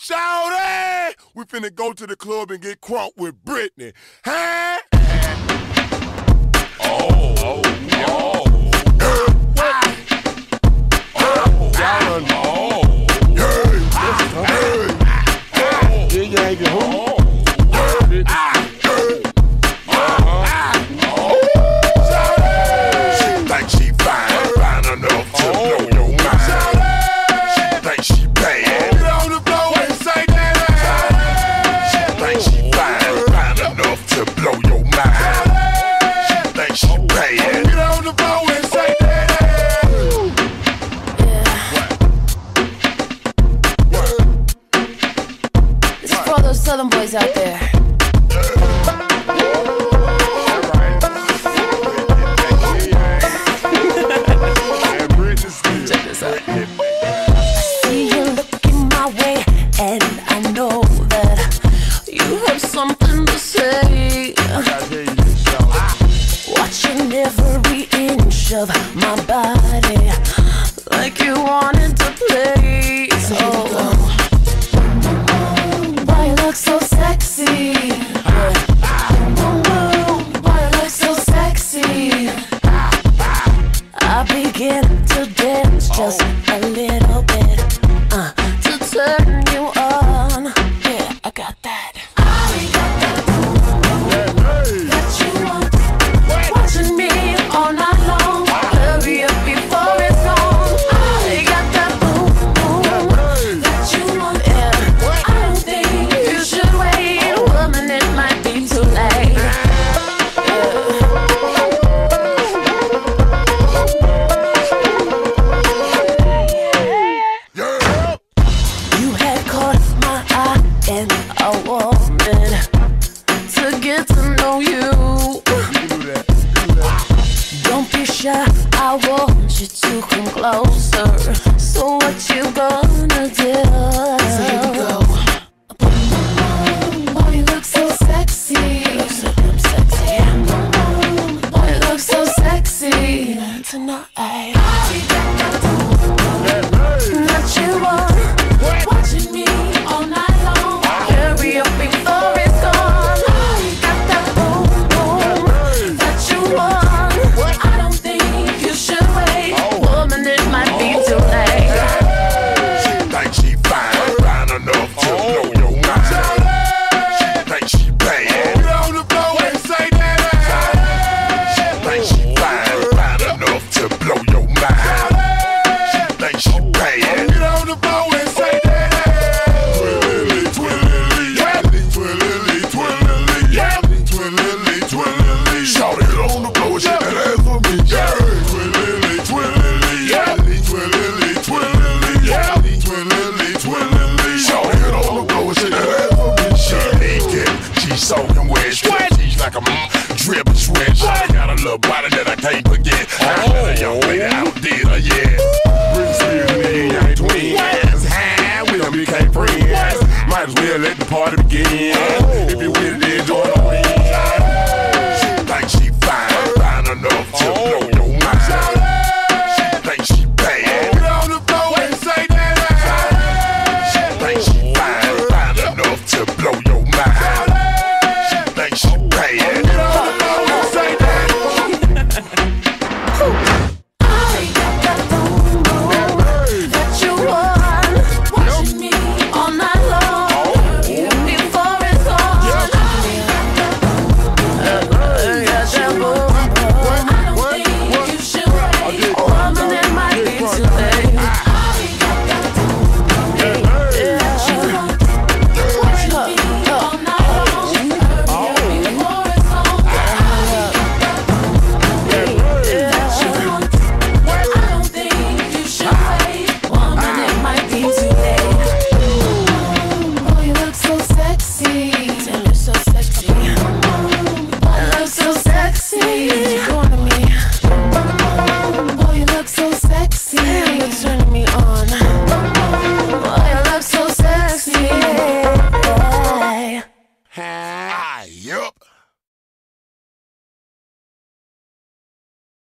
Shawty, we finna go to the club and get crunk with Britney. Huh? Southern boys out there. Check this out. See you looking my way, and I know that you have something to say. Watching every inch of my body, like you wanted to play. So sexy. Why you look so sexy? I begin to dance just a little bit to turn you on. Yeah, I got that. I got that that you want. Watching me all night long. Hurry up before it's gone. I got that boom boom that you want. Yeah, I don't think you should wait, woman, it might be too late. You had caught my eye and I wanted to get to know you. Don't be shy, I want you to come closer. So what you gonna do? So here we go. Boy, you look so sexy. You look so damn sexy. Boy, you look so sexy tonight. Not you want, watching me all night long. Hurry up before it's gone. Got that boom boom that you want. I don't think you should wait, woman, it might be too late. She thinks she fine enough to blow your mind. She thinks she bad. Get on the floor and say that. She thinks she fine enough to blow your mind. She thinks she bad. Get on the floor and say that. Twilly, twilly, twilly, twilly, twilly, twilly. Shout it on the floor, shake that ass for me. Twilly, twilly, twilly, twilly, twilly, twilly. Shout it on the floor, shake that ass for me. She naked, she's soaking wet. She's like a dripping sweat. She got a little body that I can't forget. I let a young lady outdid her, yeah. Britney Spears and me ain't twins. We done became friends. Might as well let the party begin. If you with it, then join on in.